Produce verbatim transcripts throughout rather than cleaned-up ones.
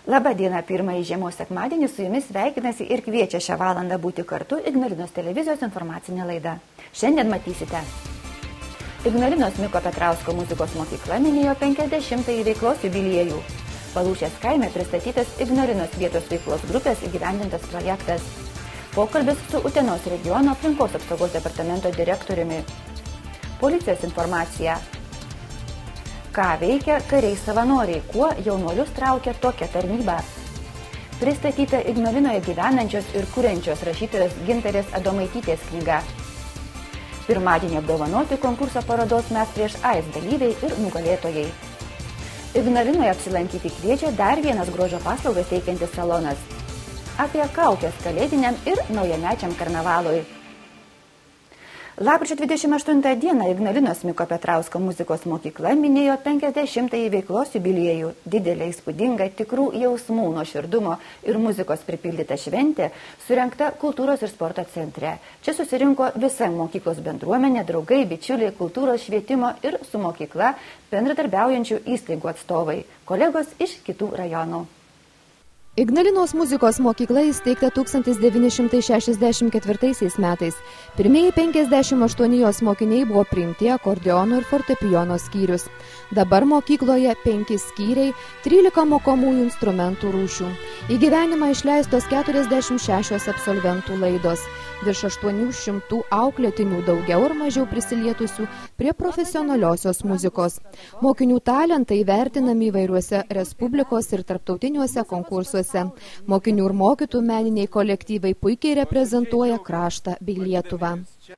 Labą dieną, pirmąjį žiemos sekmadienį su jumis sveikinasi ir kviečia šią valandą būti kartu Ignalinos televizijos informacinė laida. Šiandien matysite. Ignalinos Miko Petrausko muzikos mokykla minėjo penkiasdešimtąjį veiklos jubiliejų. Palūšės kaime pristatytas Ignalinos vietos veiklos grupės įgyvendintas projektas. Pokalbis su Utenos regiono aplinkos apsaugos departamento direktoriumi. Policijos informacija. Ką veikia kariai savanoriai, kuo jaunuolius traukia tokia tarnyba. Pristatyta Ignalinoje gyvenančios ir kuriančios rašytojos Gintarės Adomaitytės knyga. Pirmadienį apdovanoti konkurso parodos Mes prieš AIDS dalyviai ir nugalėtojai. Ignalinoje apsilankyti kviečia dar vienas grožio paslaugas teikiantis salonas. Apie kaukės kalėdiniam ir naujamečiam karnavalui. Lapkričio dvidešimt aštuntą dieną Ignalinos Miko Petrausko muzikos mokykla minėjo penkiasdešimtąjį veiklos jubiliejų. Didelė įspūdinga tikrų jausmų, nuoširdumo ir muzikos pripildyta šventė surengta kultūros ir sporto centre. Čia susirinko visa mokyklos bendruomenė, draugai, bičiuliai, kultūros, švietimo ir su mokykla bendradarbiaujančių įstaigų atstovai, kolegos iš kitų rajonų. Ignalinos muzikos mokykla įsteigta tūkstantis devyni šimtai šešiasdešimt ketvirtaisiais metais. Pirmieji penkiasdešimt aštuoni jos mokiniai buvo priimti akordeono ir fortepijono skyrius. Dabar mokykloje penki skyriai, trylika mokomųjų instrumentų rūšių. Į gyvenimą išleistos keturiasdešimt šešios absolventų laidos. Virš aštuonių šimtų auklėtinių daugiau ar mažiau prisilietusių prie profesionaliosios muzikos. Mokinių talentai vertinami įvairiuose respublikos ir tarptautiniuose konkursuose. Mokinių ir mokytojų meniniai kolektyvai puikiai reprezentuoja kraštą bei Lietuvą.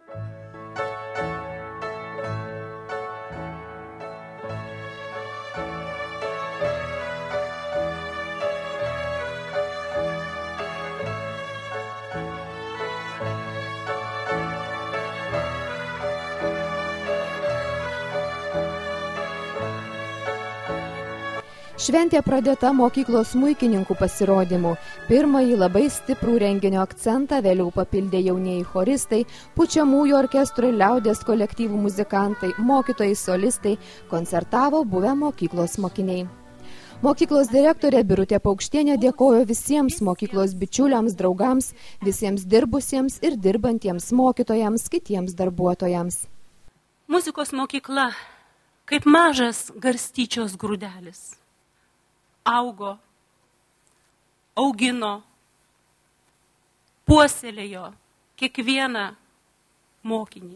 Šventė pradėta mokyklos smuikininkų pasirodymų. Pirmąjį labai stiprų renginio akcentą vėliau papildė jaunieji choristai, pučiamųjų orkestrų ir liaudės kolektyvų muzikantai, mokytojai, solistai, koncertavo buvę mokyklos mokiniai. Mokyklos direktorė Birutė Paukštienė dėkojo visiems mokyklos bičiuliams, draugams, visiems dirbusiems ir dirbantiems mokytojams, kitiems darbuotojams. Muzikos mokykla kaip mažas garstyčios grūdelis. Augo, augino, puoselėjo kiekvieną mokinį.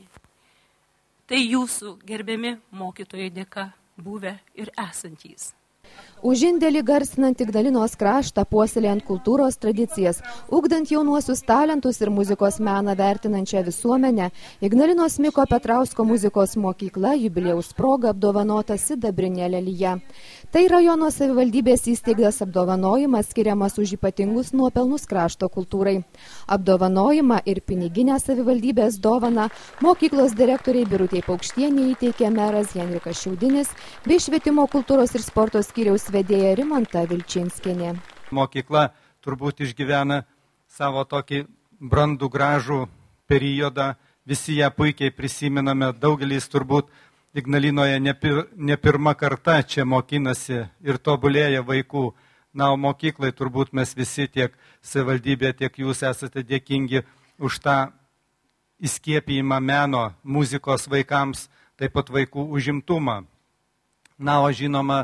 Tai jūsų gerbiami mokytojai dėka buvę ir esantys. Už indėlį garsinant Ignalinos kraštą, puoselėjant kultūros tradicijas, ugdant jaunuosius talentus ir muzikos meną vertinančią visuomenę, Ignalinos Miko Petrausko muzikos mokykla jubiliejaus proga apdovanota sidabrinė lelija. Tai rajono savivaldybės įsteigtas apdovanojimas skiriamas už ypatingus nuopelnus krašto kultūrai. Apdovanojimą ir piniginę savivaldybės dovaną mokyklos direktoriai Birutei Paukštienei įteikė meras Henrikas Šiaudinis bei švietimo kultūros ir sporto skyriaus vedėja Rimanta Vilčinskienė. Mokykla turbūt išgyvena savo tokį brandų gražų periodą. Visi ją puikiai prisimename, daugelis turbūt Ignalinoje ne, pir, ne pirma karta čia mokinasi ir tobulėja vaikų. Na, o mokyklai turbūt mes visi tiek savivaldybė, tiek jūs esate dėkingi už tą įskiepijimą meno, muzikos vaikams, taip pat vaikų užimtumą. Na, o žinoma,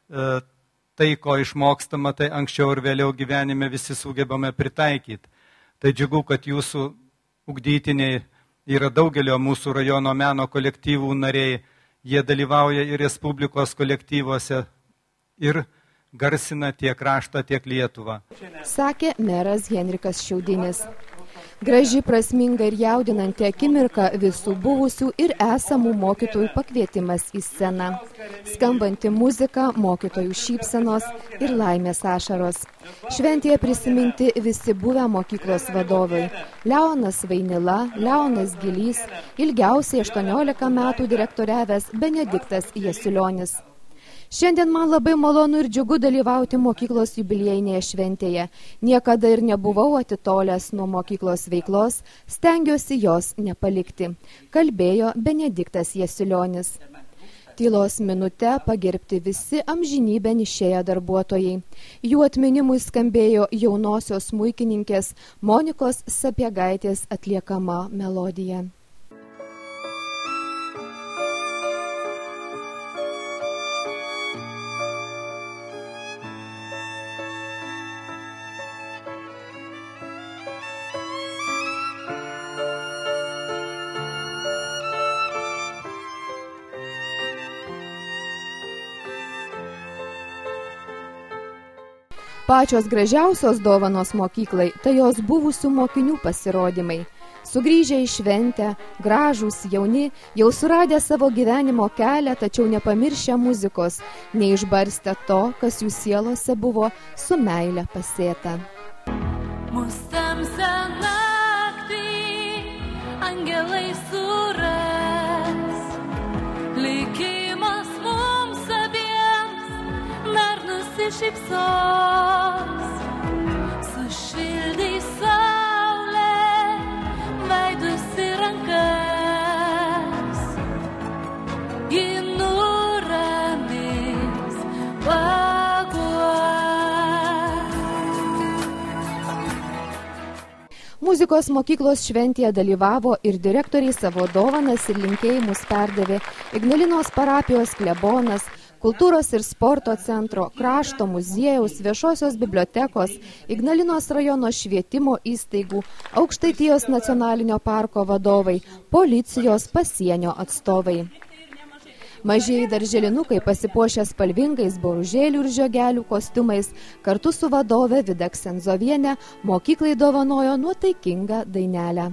tai, ko išmokstama, tai anksčiau ir vėliau gyvenime visi sugebame pritaikyti. Tai džiugu, kad jūsų ugdytiniai yra daugelio mūsų rajono meno kolektyvų nariai. Jie dalyvauja ir Respublikos kolektyvuose ir garsina tiek kraštą, tiek Lietuvą. Sakė meras Henrikas Šiaudinis. Graži, prasminga ir jaudinanti akimirka visų buvusių ir esamų mokytojų pakvietimas į sceną. Skambanti muzika, mokytojų šypsenos ir laimės ašaros. Šventėje prisiminti visi buvę mokyklos vadovai. Leonas Vainila, Leonas Gilys, ilgiausiai aštuoniolika metų direktoriavęs Benediktas Jasulionis. Šiandien man labai malonu ir džiugu dalyvauti mokyklos jubiliejinėje šventėje. Niekada ir nebuvau atitolęs nuo mokyklos veiklos, stengiuosi jos nepalikti, kalbėjo Benediktas Jasulionis. tylos minute pagerbti visi amžinybėn išėję darbuotojai. Jų atminimui skambėjo jaunosios smuikininkės Monikos Sapiegaitės atliekama melodija. Pačios gražiausios dovanos mokyklai tai jos buvusių mokinių pasirodymai. Sugrįžę į šventę, gražūs, jauni, jau suradę savo gyvenimo kelią, tačiau nepamiršę muzikos, neišbarstę to, kas jų sielose buvo su meile pasėta. Mus tamsią naktį angelai suras, likimas mums abiems dar nusišypsos, sušildys saulė veidus ir rankas, ji nuramins paguos. Muzikos mokyklos šventėje dalyvavo ir direktoriai savo dovanas ir linkėjimus perdavė Ignalinos parapijos klebonas, Kultūros ir sporto centro, krašto muziejaus, viešosios bibliotekos, Ignalinos rajono švietimo įstaigų, Aukštaitijos nacionalinio parko vadovai, policijos pasienio atstovai. Mažieji darželinukai pasipuošę spalvingais boružėlių ir žiogelių kostiumais kartu su vadove Vida Ksenzoviene mokyklai dovanojo nuotaikingą dainelę.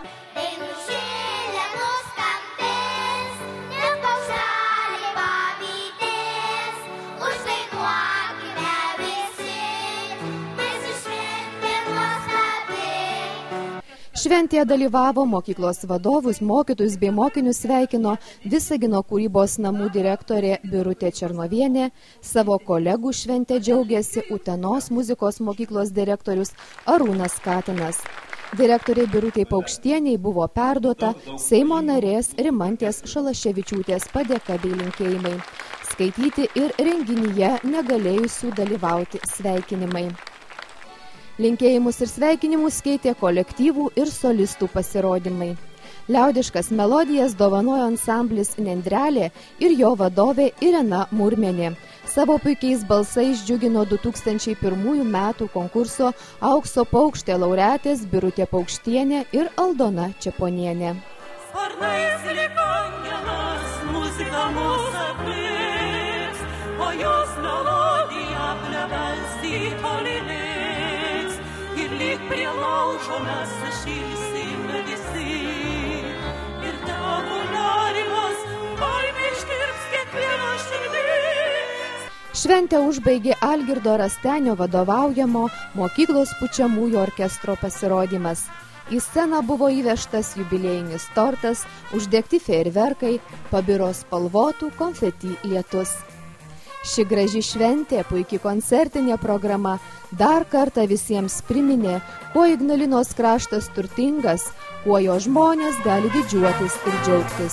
Šventėje dalyvavo mokyklos vadovus, mokytojus bei mokinius sveikino Visagino kūrybos namų direktorė Birutė Černovienė, savo kolegų šventę džiaugiasi Utenos muzikos mokyklos direktorius Arūnas Katinas. Direktorė Birutei Paukštieniai buvo perduota Seimo narės Rimantės Šalaševičiūtės padėka bei linkėjimai. Skaityti ir renginyje negalėjusių dalyvauti sveikinimai. Linkėjimus ir sveikinimus keitė kolektyvų ir solistų pasirodymai. Liaudiškas melodijas dovanojo ansamblis Nendrelė ir jo vadovė Irena Murmenė. Savo puikiais balsais džiugino du tūkstančiai pirmųjų metų konkurso Aukso paukštė laureatės Birutė Paukštienė ir Aldona Čeponienė. Sparnais lyg angelas muzika mūsų aplės, o jos melodija plevens į tolinės. Ir lyg prie laužo mes sušilsime visi. Ir tavo nerimas baimė ištirps kiekvieno širdis. Šventę užbaigė Algirdo Rastenio vadovaujamo mokyklos pučiamųjų orkestro pasirodymas. Į sceną buvo įvežtas jubiliejinis tortas, uždegti fejerverkai, pabiro spalvotų konfeti lietus. Ši graži šventė, puikiai koncertinė programa, dar kartą visiems priminė, kuo Ignalinos kraštas turtingas, kuo jo žmonės gali didžiuotis ir džiaugtis.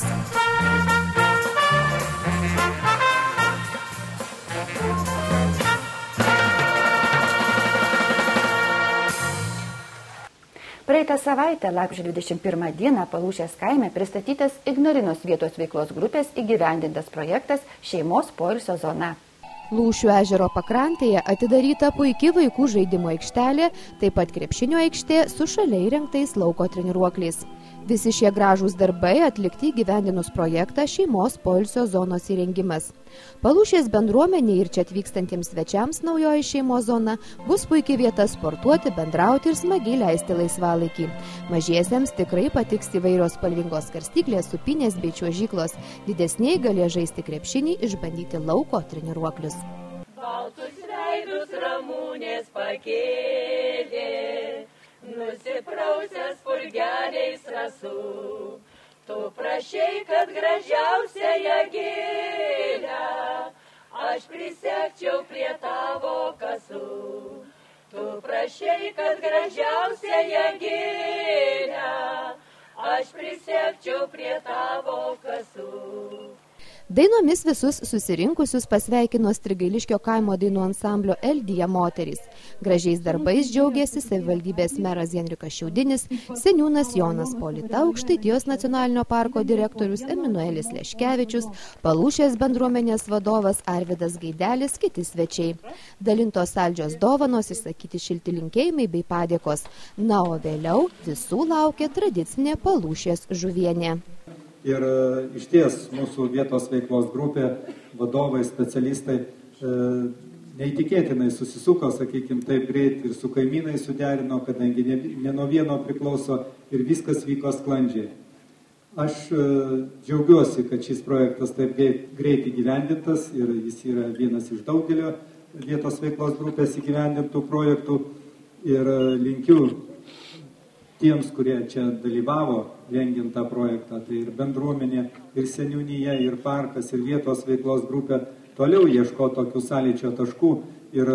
Praeitą savaitę, lapkričio dvidešimt pirmą dieną, Palūšės kaime pristatytas Ignalinos vietos veiklos grupės įgyvendintas projektas Šeimos poilsio zona. Lūšių ežero pakrantėje atidaryta puiki vaikų žaidimo aikštelė, taip pat krepšinio aikštė su šalia įrengtais lauko treniruokliais. Visi šie gražūs darbai atlikti įgyvendinus projektą Šeimos poilsio zonos įrengimas. Palūšės bendruomeniai ir čia atvykstantiems svečiams naujoji šeimos zona bus puikiai vieta sportuoti, bendrauti ir smagiai leisti laisvalaikį. Mažiesiems tikrai patiks įvairios spalvingos karstyklės, supinės bei čiuožyklos. Didesniai galės žaisti krepšinį, išbandyti lauko treniruoklius. Baltus veidus ramūnės pakėlė, nusiprausęs purgeliais rasų. Tu prašei, kad gražiausiąją gėlę aš prisekčiau prie tavo kasų. Tu prašei, kad gražiausiąją gėlę aš prisekčiau prie tavo kasų. Dainomis visus susirinkusius pasveikino Strigailiškio kaimo dainų ansamblio Eldija moterys. Gražiais darbais džiaugėsi savivaldybės meras Henrikas Šiaudinis, seniūnas Jonas Polita, Aukštaitijos nacionalinio parko direktorius Emanuelis Leškevičius, Palūšės bendruomenės vadovas Arvydas Gaidelis, kiti svečiai. Dalintos saldžios dovanos, išsakyti šilti linkėjimai bei padėkos. Na, o vėliau visų laukia tradicinė Palūšės žuvienė. Ir iš ties mūsų vietos veiklos grupė, vadovai, specialistai e, neįtikėtinai susisuko, sakykime, taip greit ir su kaimynai suderino, kadangi ne, ne nuo vieno priklauso ir viskas vyko sklandžiai. Aš e, džiaugiuosi, kad šis projektas taip greit įgyvendintas ir jis yra vienas iš daugelio vietos veiklos grupės įgyvendintų projektų ir e, linkiu tiems, kurie čia dalyvavo rengiant tą projektą, tai ir bendruomenė, ir seniūnija, ir parkas, ir vietos veiklos grupė, toliau ieško tokių sąlyčio taškų ir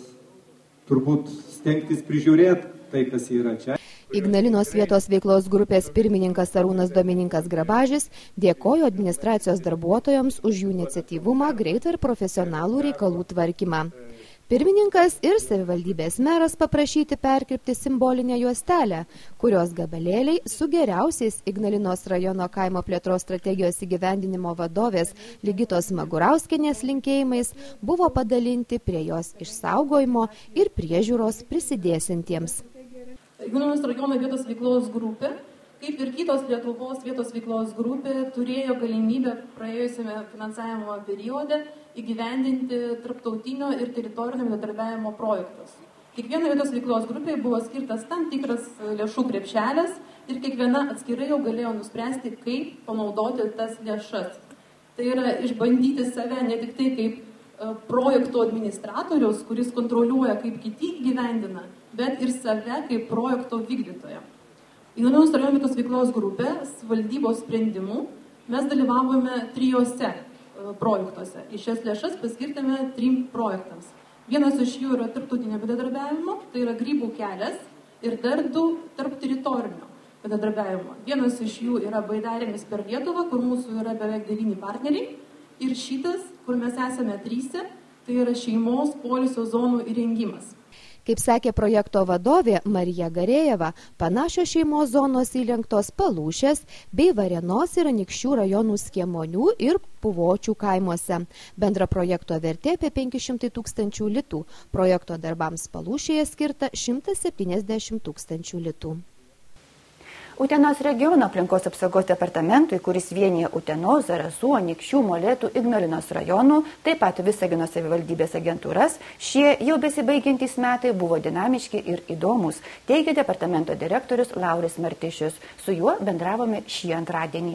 turbūt stengtis prižiūrėti tai, kas yra čia. Ignalinos vietos veiklos grupės pirmininkas Arūnas Domininkas Grabažis dėkojo administracijos darbuotojams už jų iniciatyvumą, greitą ir profesionalų reikalų tvarkymą. Pirmininkas ir savivaldybės meras paprašyti perkirpti simbolinę juostelę, kurios gabalėliai su geriausiais Ignalinos rajono kaimo plėtros strategijos įgyvendinimo vadovės Ligitos Magurauskienės linkėjimais buvo padalinti prie jos išsaugojimo ir priežiūros prisidėsintiems. Ignalinos rajono vietos veiklos grupė, kaip ir kitos Lietuvos vietos veiklos grupė, turėjo galimybę praėjusiame finansavimo periode įgyvendinti tarptautinio ir teritorinio bendradarbiavimo projektus. Kiekviena vietos veiklos grupė buvo skirtas tam tikras lėšų krepšelis ir kiekviena atskirai jau galėjo nuspręsti, kaip panaudoti tas lėšas. Tai yra išbandyti save ne tik tai kaip projekto administratorius, kuris kontroliuoja, kaip kiti gyvendina, bet ir save kaip projekto vykdytoją. Ignalinos rajono vietos veiklos grupės valdybos sprendimų mes dalyvavome trijose projektuose. Iš šias lėšas paskirtėme trim projektams. Vienas iš jų yra tarptautinio bendradarbiavimo, tai yra Grybų kelias ir dar du tarp teritorinio bendradarbiavimo. Vienas iš jų yra Baidarėmis per Lietuvą, kur mūsų yra beveik devyni partneriai. Ir šitas, kur mes esame tryse, tai yra šeimos poilsio zonų įrengimas. Kaip sakė projekto vadovė Marija Garėjeva, panašios šeimos zonos įrengtos Palūšės bei Varėnos ir Anykščių rajonų Skiemonių ir Puvočių kaimuose. Bendra projekto vertė apie penki šimtai tūkstančių litų. Projekto darbams Palūšėje skirta šimtas septyniasdešimt tūkstančių litų. Utenos regiono aplinkos apsaugos departamentui, kuris vienyje Utenos, Zarasų, Anykščių, Molėtų, Ignalinos rajonų, taip pat Visagino savivaldybės agentūras, šie jau besibaigiantys metai buvo dinamiški ir įdomus, teigia departamento direktorius Lauris Martišius. Su juo bendravome šį antradienį.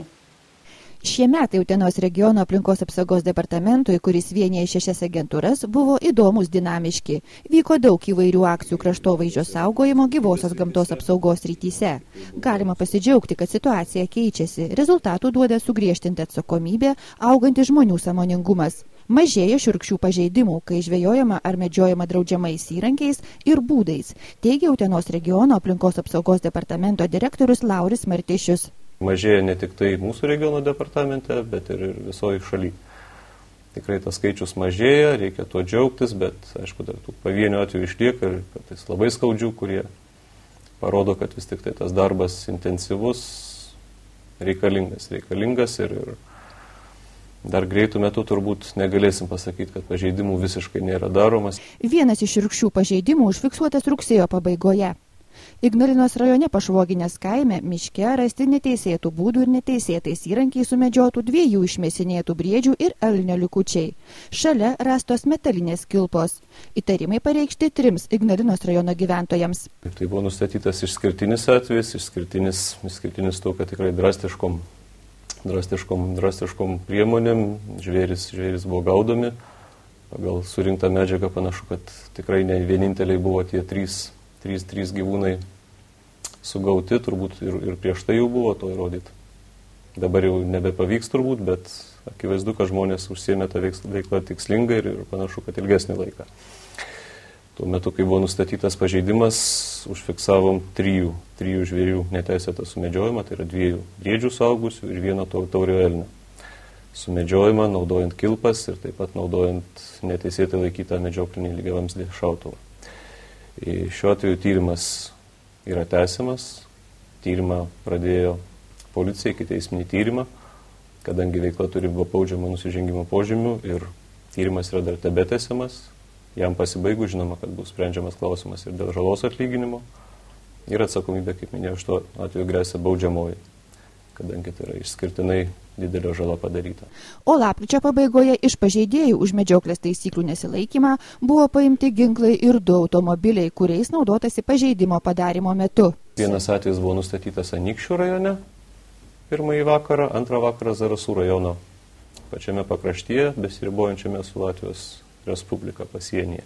Šie metai Utenos regiono aplinkos apsaugos departamentui, kuris vienyje šešias agentūras, buvo įdomus, dinamiški. Vyko daug įvairių akcijų kraštovaizdžio saugojimo, gyvosios gamtos apsaugos rytyse. Galima pasidžiaugti, kad situacija keičiasi. Rezultatų duoda sugriežtinti atsakomybė, augantis žmonių sąmoningumas. Mažėja šiurkščių pažeidimų, kai žvejojama ar medžiojama draudžiamais įrankiais ir būdais, teigia Utenos regiono aplinkos apsaugos departamento direktorius Lauris Martišius. Mažėja ne tik tai mūsų regiono departamente, bet ir visoje šalyje. Tikrai tas skaičius mažėja, reikia tuo džiaugtis, bet, aišku, dar tų pavienių atvejų išlieka ir kartais labai skaudžių, kurie parodo, kad vis tik tai tas darbas intensyvus, reikalingas, reikalingas ir, ir dar greitų metų turbūt negalėsim pasakyti, kad pažeidimų visiškai nėra daromas. Vienas iš šiurkščių pažeidimų užfiksuotas rugsėjo pabaigoje. Ignalinos rajone Pašvoginės kaime miške rasti neteisėtų būdų ir neteisėtais įrankiais sumedžiotų dviejų išmėsinėtų briedžių ir elnio likučiai. Šalia rastos metalinės kilpos. Įtarimai pareikšti trims Ignalinos rajono gyventojams. Tai buvo nustatytas išskirtinis atvejis, išskirtinis, išskirtinis to, kad tikrai drastiškom, drastiškom, drastiškom priemonėm žvėris, žvėris buvo gaudomi. Pagal surinktą medžiagą panašu, kad tikrai ne vieninteliai buvo tie trys Trys, trys gyvūnai sugauti, turbūt ir, ir prieš tai jau buvo to įrodyti. Dabar jau nebepavyks turbūt, bet akivaizdu, kad žmonės užsiėmė tą veiklą tikslingai ir, ir panašu, kad ilgesnį laiką. Tuo metu, kai buvo nustatytas pažeidimas, užfiksavom trijų, trijų žvėrių neteisėtą sumedžiojimą, tai yra dviejų briedžių suaugusių ir vieno taurio elnio. sumedžiojimą, naudojant kilpas ir taip pat naudojant neteisėtai laikytą medžioklinį lygiavamzdį šautuvą. Šiuo atveju tyrimas yra tęsiamas, tyrimą pradėjo policija, ikiteisminį tyrimą, kadangi veikla turi baudžiamo nusižengimo požymių ir tyrimas yra dar tebetęsiamas, jam pasibaigus žinoma, kad bus sprendžiamas klausimas ir dėl žalos atlyginimo ir atsakomybė, kaip minėjau, šituo atveju gresia baudžiamoji, kadangi tai yra išskirtinai didelio žala padaryta. O lapkričio pabaigoje iš pažeidėjų už medžioklės taisyklių nesilaikymą buvo paimti ginklai ir du automobiliai, kuriais naudotasi pažeidimo padarimo metu. Vienas atvejis buvo nustatytas Anykščių rajone, pirmąjį vakarą, antrą vakarą Zarasų rajono pačiame pakraštyje, besiribojančiame su Latvijos Respublika pasienyje.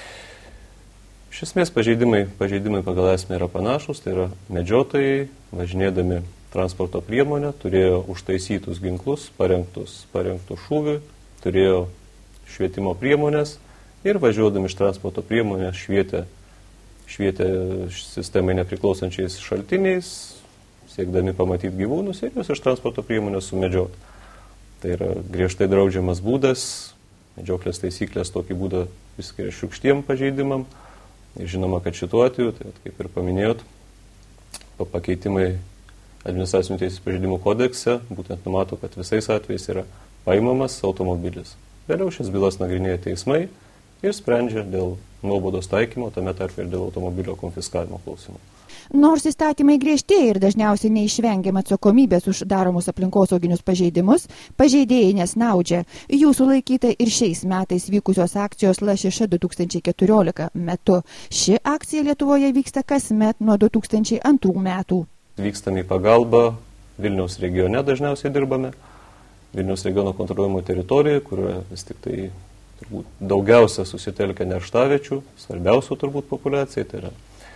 Iš esmės pažeidimai, pažeidimai pagal esmę yra panašus, tai yra medžiotojai, važinėdami transporto priemonę, turėjo užtaisytus ginklus, parengtus, parengtus šūviui, turėjo švietimo priemonės ir važiuodami iš transporto priemonės švietė, švietė sistemai nepriklausančiais šaltiniais, siekdami pamatyti gyvūnus ir juos iš transporto priemonės sumedžioti. Tai yra griežtai draudžiamas būdas, medžioklės taisyklės tokį būdą viskiria šiukštiem pažeidimam. Ir žinoma, kad šituo atveju, tai kaip ir paminėjot, pakeitimai administracinių teisės pažeidimų kodekse būtent numato, kad visais atvejais yra paimamas automobilis. Vėliau šias bylas nagrinėja teismai ir sprendžia dėl nuobaudos taikymo, tame tarpe ir dėl automobilio konfiskavimo klausimų. Nors įstatymai griežtėja ir dažniausiai neišvengiama atsakomybės už daromus aplinkosauginius pažeidimus, pažeidėjai nesnaudžia. Jų sulaikyta ir šiais metais vykusios akcijos Lašiša du tūkstančiai keturiolika metu. Ši akcija Lietuvoje vyksta kasmet nuo du tūkstančiai antrų metų. Vykstame į pagalbą, Vilniaus regione dažniausiai dirbame, Vilniaus regiono kontroliuojamo teritorijoje, kurioje vis tik tai turbūt daugiausia susitelkia nerštaviečių, svarbiausių turbūt populiacijai, tai yra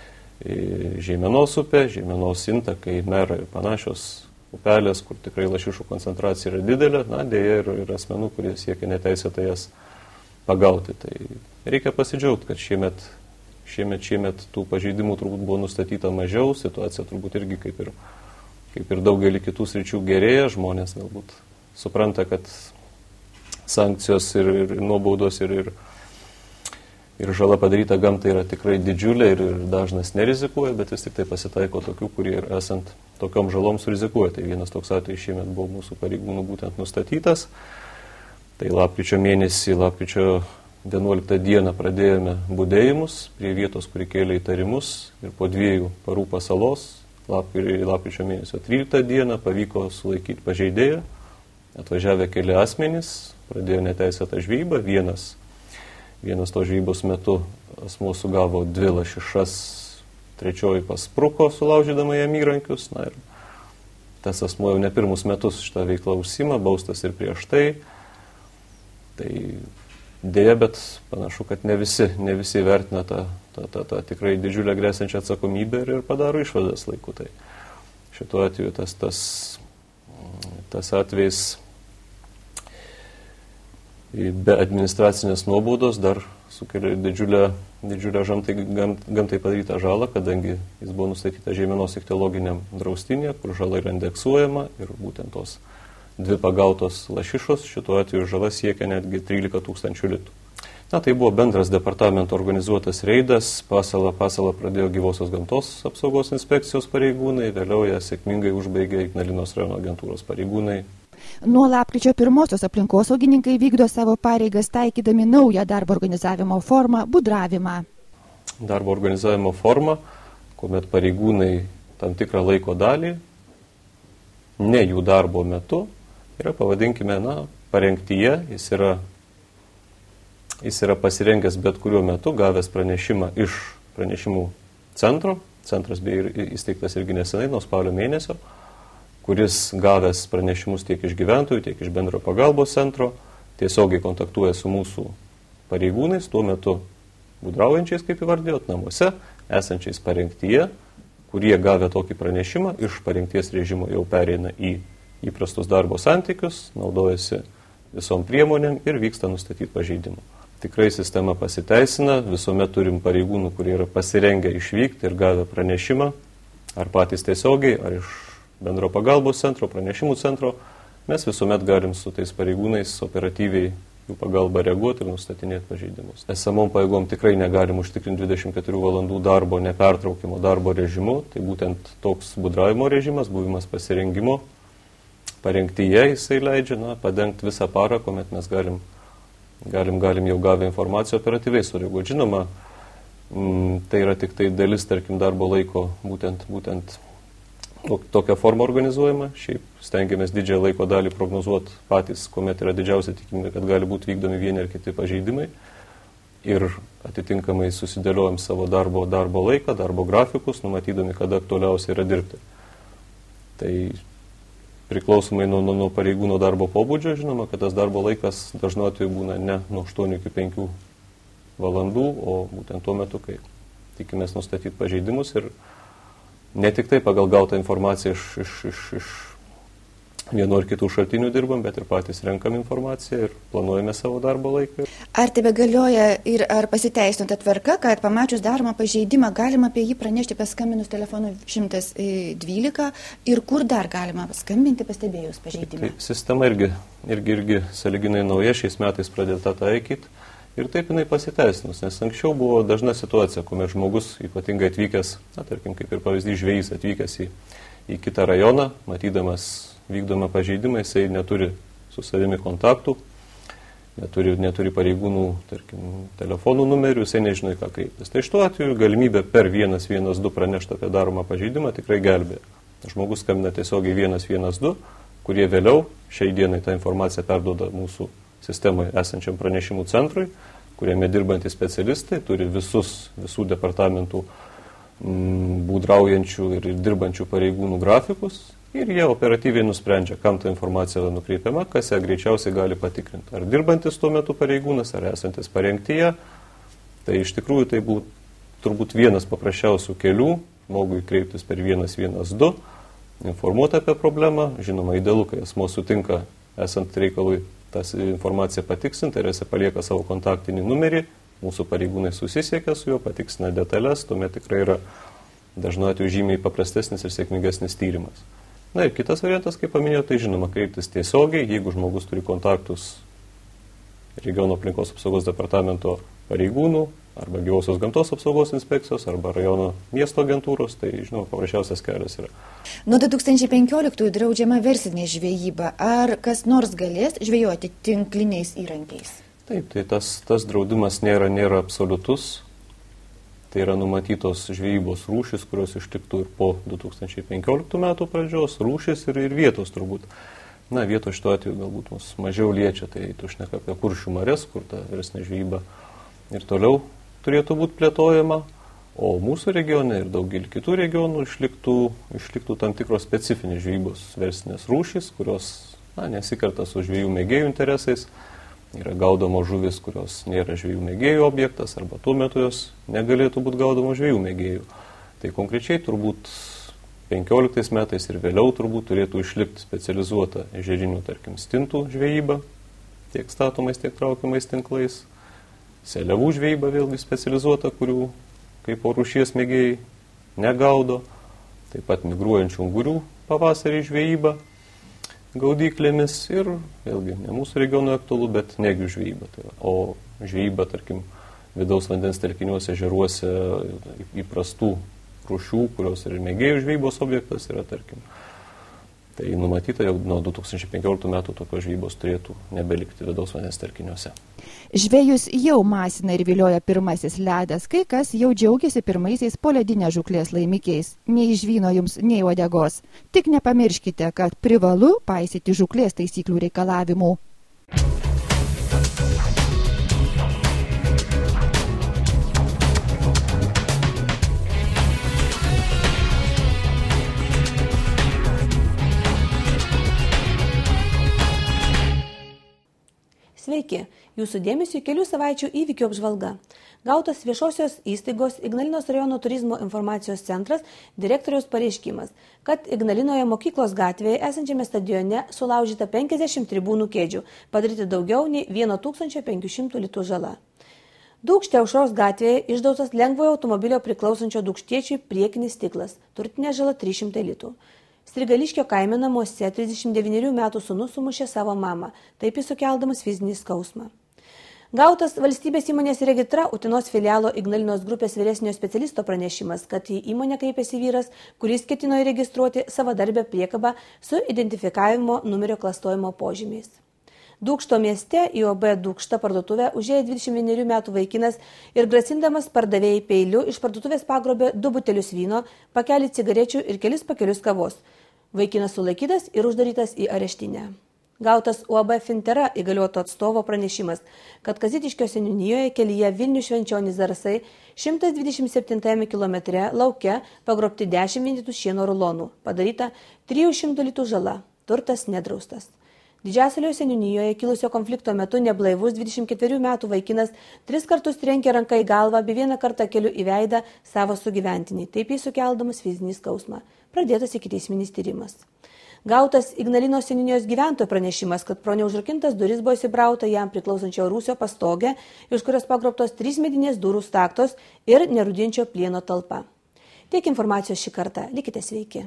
Žeimenos upė, Žeimenos intakai, Mera ir panašios upelės, kur tikrai lašišų koncentracija yra didelė, na, dėja ir, ir asmenų, kurie siekia neteisėtai jas pagauti. Tai reikia pasidžiaugti, kad šiemet, šiemet, šiemet tų pažeidimų turbūt buvo nustatyta mažiau, situacija turbūt irgi kaip ir, kaip ir daugelį kitų sričių gerėja, žmonės galbūt supranta, kad sankcijos ir, ir nuobaudos ir, ir Ir žala padaryta gamtai yra tikrai didžiulė ir dažnas nerizikuoja, bet vis tik tai pasitaiko tokių, kurie ir esant tokiom žalom surizikuoja. Tai vienas toks atvejis šiemet buvo mūsų pareigūnų būtent nustatytas. Tai lapkričio mėnesį, lapkričio vienuoliktą dieną pradėjome budėjimus prie vietos, kuri kėlė įtarimus ir po dviejų parų pasalos, lapkričio mėnesio tryliktą dieną pavyko sulaikyti pažeidėją. Atvažiavę keli asmenys, pradėjo neteisėtą žvejybą, vienas Vienas to žvejybos metu asmuo sugavo dvi lašišas, trečioji paspruko, sulaužydama jam įrankius. Na ir tas asmuo jau ne pirmus metus šitą veiklą užsima, baustas ir prieš tai. Tai dėja, bet panašu, kad ne visi, ne visi vertina tą, tą, tą, tą tikrai didžiulę grėsiančią atsakomybę ir, ir padaro išvadas laiku. Tai šituo atveju tas, tas, tas atvejis be administracinės nuobaudos dar sukelia didžiulę, didžiulę žamtai, gamtai padarytą žalą, kadangi jis buvo nustatyta Žeimenos ichtiologiniam draustinėje, kur žala yra indeksuojama ir būtent tos dvi pagautos lašišos, šituo atveju žala siekia netgi trylika tūkstančių litų. Na, tai buvo bendras departamento organizuotas reidas, pasalą, pasalą pradėjo Gyvosios gamtos apsaugos inspekcijos pareigūnai, vėliau ją sėkmingai užbaigė Ignalinos rajono agentūros pareigūnai. Nuo lapkričio pirmosios aplinkosaugininkai vykdo savo pareigas taikydami naują darbo organizavimo formą – budravimą. Darbo organizavimo forma, kuomet pareigūnai tam tikrą laiko dalį, ne jų darbo metu, yra, pavadinkime, na, parengtyje, jis yra, jis yra pasirengęs bet kuriuo metu, gavęs pranešimą iš pranešimų centro, centras beje įsteigtas irgi nesenai, nuo spalio mėnesio, kuris gavęs pranešimus tiek iš gyventojų, tiek iš bendro pagalbos centro, tiesiogiai kontaktuoja su mūsų pareigūnais, tuo metu budraujančiais, kaip įvardėjot, namuose, esančiais parengtyje, kurie gavę tokį pranešimą iš parengties režimo jau pereina į įprastus darbo santykius, naudojasi visom priemonėm ir vyksta nustatyti pažeidimų. Tikrai sistema pasiteisina, visuomet turim pareigūnų, kurie yra pasirengę išvykti ir gavę pranešimą, ar patys tiesiogiai, ar iš bendro pagalbos centro, pranešimų centro, mes visuomet galim su tais pareigūnais operatyviai jų pagalba reaguoti ir nustatinėti pažeidimus. Esamom pajėgom tikrai negalim užtikrinti dvidešimt keturių valandų darbo nepertraukimo darbo režimu, tai būtent toks budravimo režimas, buvimas pasirengimo, parengtyje jisai leidžia na, padengti visą parą, kuomet mes galim, galim, galim jau gavę informaciją operatyviai sureaguoti. Žinoma, m, tai yra tik tai dalis, tarkim, darbo laiko būtent, būtent tokią formą organizuojama. Šiaip stengiamės didžiąją laiko dalį prognozuoti patys, kuomet yra didžiausia tikimybė, kad gali būti vykdomi vieni ar kiti pažeidimai. Ir atitinkamai susidėliojam savo darbo, darbo laiką, darbo grafikus, numatydami, kada aktualiausia yra dirbti. Tai priklausomai nuo, nuo, nuo pareigūno darbo pobūdžio, žinoma, kad tas darbo laikas dažnu atveju būna ne nuo aštuonių iki penkių valandų, o būtent tuo metu, kai tikimės nustatyti pažeidimus ir ne tik tai pagal gautą informaciją iš, iš, iš, iš vienu ar kitų šaltinių dirbam, bet ir patys renkam informaciją ir planuojame savo darbo laiką. Ar tebe galioja ir ar pasiteisino ta tvarka, kad pamačius daromą pažeidimą galima apie jį pranešti paskambinus telefonu šimtas dvylika ir kur dar galima paskambinti pastebėjus pažeidimą? Tai sistema irgi, irgi, irgi sąlyginai nauja, šiais metais pradėta taikyti. Ir taip jinai pasiteisinus, nes anksčiau buvo dažna situacija, kuomet žmogus ypatingai atvykęs, na, tarkim, kaip ir pavyzdys žvejys atvykęs į, į kitą rajoną, matydamas vykdomą pažeidimą, jisai neturi su savimi kontaktų, neturi, neturi pareigūnų, tarkim, telefonų numerių, jisai nežino, į ką kreiptis. Tai iš tuo atveju galimybė per vienas vienas du pranešti apie daromą pažeidimą tikrai gelbėja. Žmogus skambina tiesiogiai vienas vienas du, kurie vėliau šiai dienai tą informaciją perduoda mūsų sistemoje esančiam pranešimų centrui, kuriame dirbantys specialistai turi visus, visų departamentų m, būdraujančių ir dirbančių pareigūnų grafikus ir jie operatyviai nusprendžia, kam ta informacija nukreipiama, kas ją greičiausiai gali patikrinti. Ar dirbantis tuo metu pareigūnas, ar esantis parengtyje. Tai iš tikrųjų tai būtų turbūt vienas paprasčiausių kelių, žmogui kreiptis per vienas vienas du, informuoti apie problemą. Žinoma, idealu, kai asmuo sutinka esant reikalui tas informaciją patiksinti ir jis palieka savo kontaktinį numerį, mūsų pareigūnai susisiekia su juo, patiksina detalės, tuomet tikrai yra dažnu atveju žymiai paprastesnis ir sėkmingesnis tyrimas. Na ir kitas variantas, kaip paminėjau, tai žinoma kreiptis tiesiogiai, jeigu žmogus turi kontaktus regiono aplinkos apsaugos departamento pareigūnų, arba gyvosios gamtos apsaugos inspekcijos, arba rajono miesto agentūros, tai, žinoma, paprasčiausias kelias yra. Nuo du tūkstančiai penkioliktųjų draudžiama verslinė žvejyba. Ar kas nors galės žvejoti tinkliniais įrankiais? Taip, tai tas, tas draudimas nėra, nėra absoliutus. Tai yra numatytos žvejybos rūšis, kurios ištiktų ir po du tūkstančiai penkioliktų metų pradžios, rūšis ir, ir vietos turbūt. Na, vietos šituo atveju galbūt mus mažiau liečia, tai tu šneka apie Kuršių marias, kur ta verslinė žvejyba ir toliau turėtų būti plėtojama, o mūsų regione ir daugelį kitų regionų išliktų, išliktų tam tikros specifinės žvejybos verslinės rūšys, kurios na, nesikerta su žvejų mėgėjų interesais. Yra gaudomos žuvis, kurios nėra žvejų mėgėjų objektas, arba tuo metu jos negalėtų būti gaudomos žvejų mėgėjų. Tai konkrečiai turbūt penkioliktais metais ir vėliau turbūt turėtų išlikti specializuota ežerinių, tarkim, stintų žvejyba, tiek statomais, tiek traukiamais tinklais. Seliavų žvejyba vėlgi specializuota, kurių kaip rūšies mėgėjai negaudo. Taip pat migruojančių ungurių pavasarį žvejyba gaudyklėmis ir vėlgi ne mūsų regiono aktualu, bet negių žvejyba. Tai va. O žvejyba, tarkim, vidaus vandens telkiniuose, ežeruose įprastų rūšių, kurios ir mėgėjų žvejybos objektas yra, tarkim. Tai numatyta, jau nuo du tūkstančiai penkioliktų metų tokios žvejybos turėtų nebelikti vidaus vandens telkiniuose. Žvejus jau masina ir vilioja pirmasis ledas, kai kas jau džiaugiasi pirmaisiais poledinės žūklės laimikiais. Nei žvyno jums, nei uodegos. Tik nepamirškite, kad privalu paisyti žūklės taisyklių reikalavimų. Sveiki, jūsų dėmesio kelių savaičių įvykių apžvalga. Gautas viešosios įstaigos Ignalinos rajono turizmo informacijos centras direktoriaus pareiškimas, kad Ignalinoje mokyklos gatvėje esančiame stadione sulaužyta penkiasdešimt tribūnų kėdžių, padaryti daugiau nei tūkstantis penki šimtai litų žala. Dūkšte Aušros gatvėje išdautas lengvojo automobilio priklausančio dūkštiečiui priekinis stiklas, turtinė žala trys šimtai litų. Strigališkio kaime namuose trisdešimt devynerių metų sūnus sumušė savo mamą, taip jis sukeldamas fizinį skausmą. Gautas valstybės įmonės Regitra Utenos filialo Ignalinos grupės vyresnio specialisto pranešimas, kad į įmonę kreipėsi vyras, kuris ketino įregistruoti savadarbę priekabą su identifikavimo numerio klastojimo požymiais. Dūkšto mieste į O B Dūkštą parduotuvę užėjo dvidešimt vienerių metų vaikinas ir grasindamas pardavėjai peiliu iš parduotuvės pagrobė du butelius vyno, pakelį cigarečių ir kelis pakelius kavos. Vaikinas sulaikytas ir uždarytas į areštinę. Gautas U A B Fintera įgalioto atstovo pranešimas, kad Kazitiškio seniūnijoje kelyje Vilnius Švenčionys Zarasai šimtas dvidešimt septintajame kilometre lauke pagrobti dešimt vienetų šieno rulonų, padaryta trijų šimtų litų žala, turtas nedraustas. Didžiasalio seniūnijoje kilusio konflikto metu neblaivus dvidešimt ketverių metų vaikinas tris kartus trenkė ranką į galvą bei vieną kartą keliu į veidą savo sugyventinį, taip jį sukeldamas fizinį skausmą. Pradėtas ikiteisminis tyrimas. Gautas Ignalinos seniūnijos gyventojų pranešimas, kad pro neužrakintas duris buvo įsibrauta jam priklausančio rūsio pastogė, iš kurios pagrobtos trys medinės durų staktos ir nerūdinčio plieno talpa. Tiek informacijos šį kartą. Likite sveiki.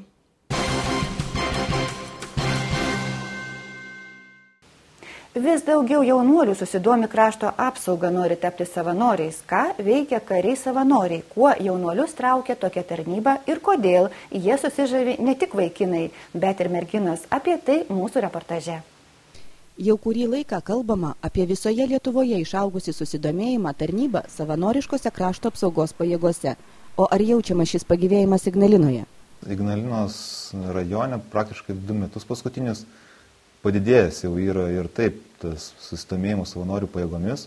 Vis daugiau jaunuolių susidomi krašto apsaugą, nori tapti savanoriais. Ką veikia kariai savanoriai, kuo jaunuolius traukia tokia tarnyba ir kodėl jie susižavi ne tik vaikinai, bet ir merginos. Apie tai mūsų reportaže. Jau kurį laiką kalbama apie visoje Lietuvoje išaugusį susidomėjimą tarnybą savanoriškose krašto apsaugos pajėgose. O ar jaučiama šis pagyvėjimas Ignalinoje? Ignalinos rajone praktiškai du metus paskutinius padidėjęs jau yra ir taip tas susidomėjimas savanorių pajėgomis,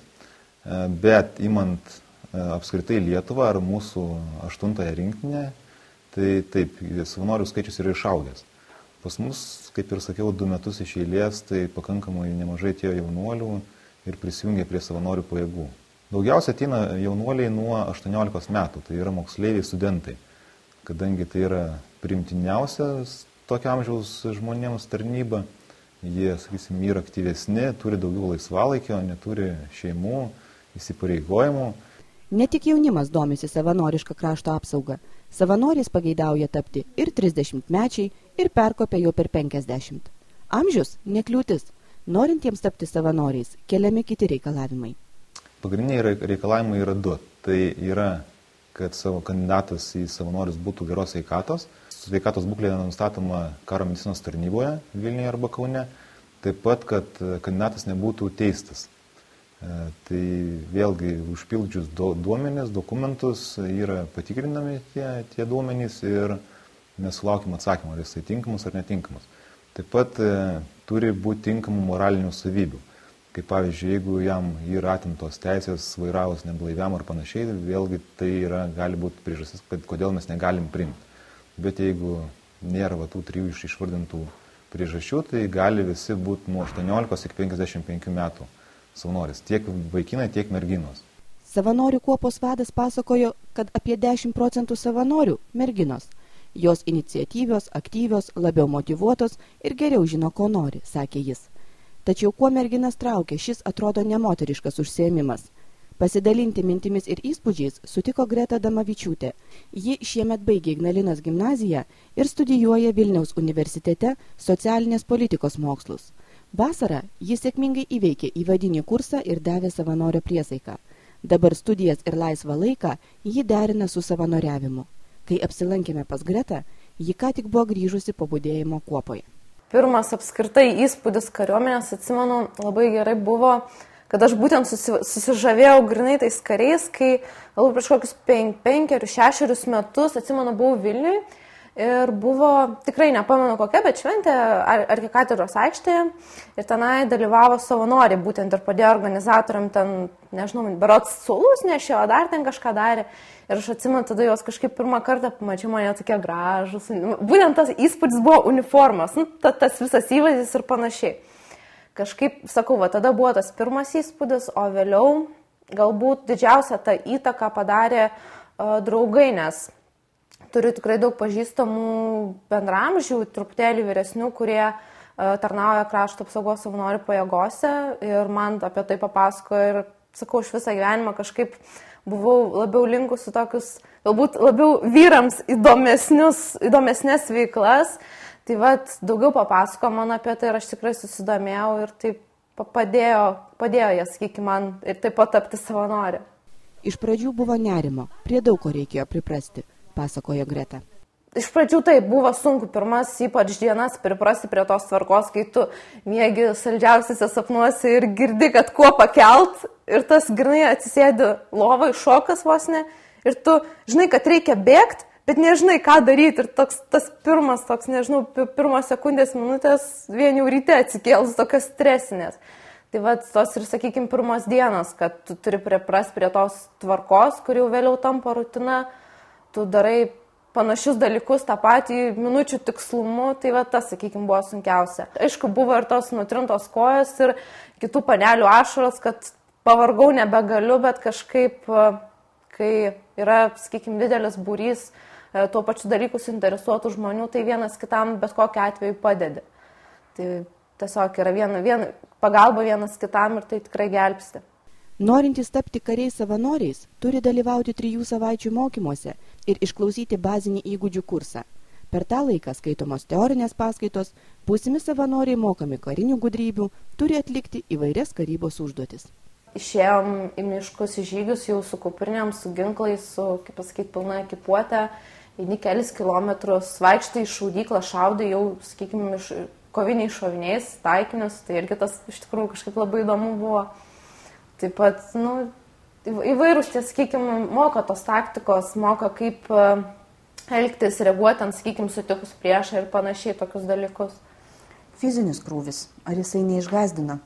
bet imant apskritai Lietuvą ar mūsų aštuntąją rinktinę, tai taip, savanorių skaičius yra išaugęs. Pas mus, kaip ir sakiau, du metus iš eilės, tai pakankamai nemažai tie jaunuolių ir prisijungia prie savanorių pajėgų. Daugiausia ateina jaunuoliai nuo aštuoniolikos metų, tai yra moksleiviai studentai, kadangi tai yra priimtiniausias tokio amžiaus žmonėms tarnyba. Jie, sakysim, yra aktyvesni, turi daugiau laisvalaikio, neturi šeimų, įsipareigojimų. Ne tik jaunimas domisi savanorišką krašto apsaugą. Savanoriais pageidauja tapti ir trisdešimtmečiai, ir perkopia jau per penkiasdešimt. Amžius nekliūtis. Norintiems tapti savanoriais keliami kiti reikalavimai. Pagrindiniai reikalavimai yra du. Tai yra, kad savo kandidatas į savanorius būtų geros sveikatos. Sveikatos būklė nustatoma karo medicinos tarnyboje Vilniuje arba Kaune. Taip pat, kad kandidatas nebūtų teistas. E, tai vėlgi užpildžius do, duomenis, dokumentus yra patikrinami tie, tie duomenys ir nesulaukim atsakymą, ar jisai tinkamas ar netinkamas. Taip pat e, turi būti tinkamų moralinių savybių. Kaip pavyzdžiui, jeigu jam yra atimtos teisės vairavus neblaiviam ar panašiai, vėlgi tai yra, gali būti priežastis, kad kodėl mes negalim priimti. Bet jeigu nėra va, tų trijų iš išvardintų priežasčių, tai gali visi būti nuo aštuoniolikos iki penkiasdešimt penkių metų savanoris. Tiek vaikinai, tiek merginos. Savanorių kuopos vadas pasakojo, kad apie dešimt procentų savanorių merginos. Jos iniciatyvios, aktyvios, labiau motyvuotos ir geriau žino, ko nori, sakė jis. Tačiau kuo merginas traukia, šis atrodo nemoteriškas užsiėmimas. Pasidalinti mintimis ir įspūdžiais sutiko Greta Damavičiūtė. Ji šiemet baigė Ignalinos gimnaziją ir studijuoja Vilniaus universitete socialinės politikos mokslus. Vasarą ji sėkmingai įveikė įvadinį kursą ir davė savanorio priesaiką. Dabar studijas ir laisvą laiką ji derina su savanoriavimu. Kai apsilankėme pas Gretą, ji ką tik buvo grįžusi po budėjimo kuopoje. Pirmas apskritai įspūdis kariuomenės, atsimenu, labai gerai buvo, kad aš būtent susi, susižavėjau grinai tais kariais, kai galbūt prieš kokius pen, penkerius, šešerius metus, atsimenu, buvau Vilniui ir buvo, tikrai nepamenu kokia, bet šventė ar, arkikatedros aikštėje ir tenai dalyvavo savanoriai, būtent ir padėjo organizatoriam ten, nežinau, berods sulus nešėjo, dar ten kažką darė. Ir aš atsimenu, tada juos kažkaip pirmą kartą pamačiau, mane tokie gražus, būtent tas įspūdis buvo uniformas, nu, ta, tas visas įvaizdis ir panašiai. Kažkaip, sakau, va, tada buvo tas pirmas įspūdis, o vėliau galbūt didžiausia ta įtaka padarė uh, draugai, nes turiu tikrai daug pažįstamų bendramžių, truputėlį vyresnių, kurie uh, tarnauja krašto apsaugos savanorių pajėgose ir man apie tai papasako ir, sakau, aš visą gyvenimą kažkaip buvau labiau linkusi tokius, galbūt labiau vyrams įdomesnius, įdomesnės veiklas. Tai vat, daugiau papasako man apie tai ir aš tikrai susidomėjau ir taip padėjo, padėjo jas, sakykime, man ir taip pat tapti savanorė. Iš pradžių buvo nerimo, prie daug ko reikėjo priprasti, pasakojo Greta. Iš pradžių tai buvo sunku, pirmas ypač dienas priprasti prie tos tvarkos, kai tu miegi saldžiausiuose sapnuose ir girdi, kad kuo pakelt ir tas grinai atsisėdi lovai, šokas vos ne ir tu žinai, kad reikia bėgti, bet nežinai, ką daryti ir toks, tas pirmas, toks, nežinau, pirmas sekundės minutės vien jau ryte atsikėlus tokios stresinės. Tai va, tos ir, sakykime, pirmos dienos, kad tu turi priprast prie tos tvarkos, kur jau vėliau tampa rutina, tu darai panašius dalykus, tą patį minučių tikslumu, tai va, tas, sakykime, buvo sunkiausia. Aišku, buvo ir tos nutrintos kojos ir kitų panelių ašaros, kad pavargau nebegaliu, bet kažkaip, kai yra, sakykime, didelis būrys, tuo pačiu dalykus interesuotų žmonių, tai vienas kitam bet kokiu atveju padedi. Tai tiesiog yra viena, viena, pagalba vienas kitam ir tai tikrai gelbsti. Norintys tapti kariais savanoriais, turi dalyvauti trijų savaičių mokymuose ir išklausyti bazinį įgūdžių kursą. Per tą laiką skaitomos teorinės paskaitos, būsimi savanoriai mokomi karinių gudrybių, turi atlikti įvairias karybos užduotis. Išėjom į miškus, į žygius jau su kuprinėm, su ginklais, su, kaip pasakyti, pilna ekipuotė. Eini kelis kilometrus, vaikštai į šaudyklą, šaudai jau, sakykime, iš koviniais šoviniais, taikinius, tai irgi tas iš tikrųjų kažkaip labai įdomu buvo. Taip pat, nu, įvairūs tie, sakykime, moka tos taktikos, moka kaip elgtis, reaguoti ant, sakykime, sutikus priešą ir panašiai tokius dalykus. Fizinis krūvis, ar jisai neišgazdina?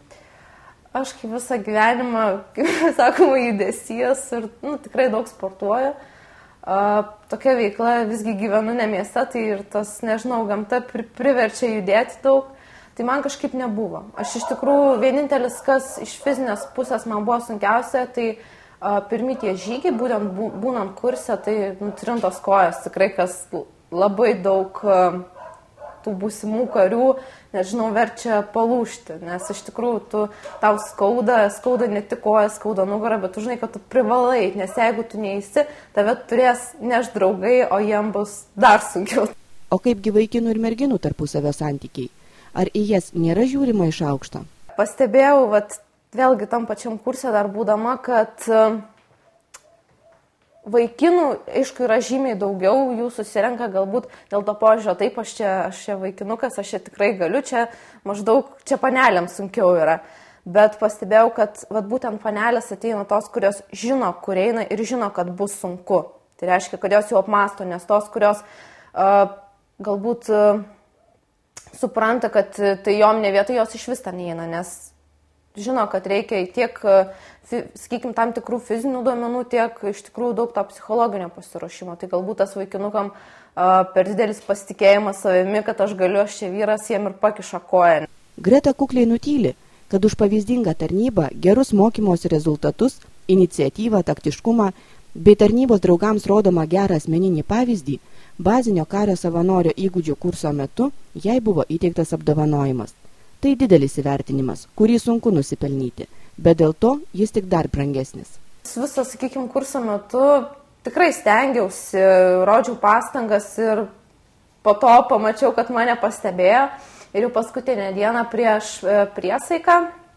Aš kaip visą gyvenimą, kaip sakoma, judesys ir nu, tikrai daug sportuoju. Uh, tokia veikla, visgi gyvenu ne mieste, tai ir tas, nežinau, gamta pri, priverčia judėti daug, tai man kažkaip nebuvo. Aš iš tikrųjų, vienintelis, kas iš fizinės pusės man buvo sunkiausia, tai uh, pirmi tie žygiai, būtent bū, būnant kurse, tai nutrintos kojos, tikrai kas labai daug uh, tų būsimų karių, nežinau, verčia palūžti, nes iš tikrųjų tu, tau skauda, skauda ne tik kojas, skauda nugarą, bet tu žinai, kad tu privalai, nes jeigu tu neįsi, tave turės neš draugai, o jiem bus dar sunkiau. O kaipgi vaikinų ir merginų tarpusavio santykiai? Ar į jas nėra žiūrima iš aukšto? Pastebėjau, vat, vėlgi tam pačiam kurse dar būdama, kad vaikinų, aišku, yra žymiai daugiau, jų susirenka galbūt dėl to požiūrio, taip, aš čia, aš čia vaikinukas, aš čia tikrai galiu, čia maždaug, čia panelėms sunkiau yra. Bet pastebėjau, kad vat, būtent panelės ateina tos, kurios žino, kur eina ir žino, kad bus sunku. Tai reiškia, kad jos jau apmąsto, nes tos, kurios uh, galbūt uh, supranta, kad tai jom ne vieta, jos iš vis ten neina, nes žino, kad reikia tiek, sakykime, tam tikrų fizinių duomenų, tiek iš tikrųjų daug to psichologinio pasiruošimo. Tai galbūt tas vaikinukam a, per didelis pasitikėjimas savimi, kad aš galiu, aš čia vyras, jiem ir pakiša koją. Greta kukliai nutyli, kad už pavyzdingą tarnybą, gerus mokymosi rezultatus, iniciatyvą, taktiškumą bei tarnybos draugams rodomą gerą asmeninį pavyzdį, bazinio kario savanorio įgūdžių kurso metu jai buvo įteiktas apdovanojimas. Tai didelis įvertinimas, kurį sunku nusipelnyti, bet dėl to jis tik dar brangesnis. Visą, sakykime, kurso metu tikrai stengiausi, rodžiau pastangas ir po to pamačiau, kad mane pastebėjo. Ir jau paskutinę dieną prieš priesaiką,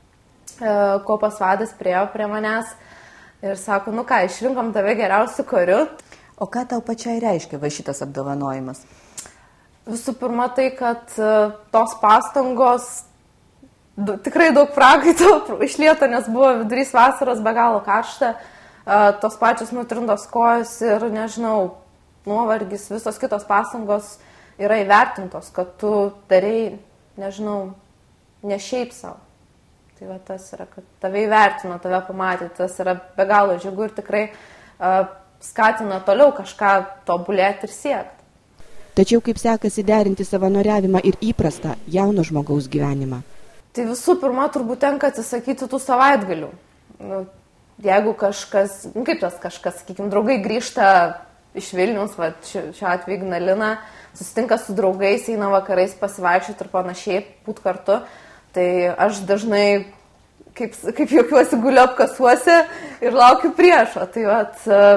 kuopos vadas priėjo prie manęs ir sako, nu ką, išrinkom tave geriausiu kariu. O ką tau pačiai reiškia va šitas apdovanojimas? Visų pirma tai, kad tos pastangos tikrai daug prakaito išlieta, nes buvo vidurys vasaros be galo karšta, tos pačios nutrintos kojos ir, nežinau, nuovargis, visos kitos pastangos yra įvertintos, kad tu darei, nežinau, ne šiaip savo. Tai va tas yra, kad tave įvertino, tave pamatė, tas yra be galo džiugu ir tikrai uh, skatina toliau kažką tobulėti ir siekti. Tačiau kaip sekasi derinti savanoriavimą ir įprastą jauno žmogaus gyvenimą? Tai visų pirma, turbūt tenka atsisakyti tų savaitgalių. Nu, jeigu kažkas, nu, kaip tas kažkas, sakykime, draugai grįžta iš Vilniaus, va, šiuo atveju Ignalina, susitinka su draugais, eina vakarais pasivaikščioti ir panašiai, būt kartu, tai aš dažnai, kaip, kaip juokiuosi, guliu apkasuosi ir laukiu priešo. Tai va,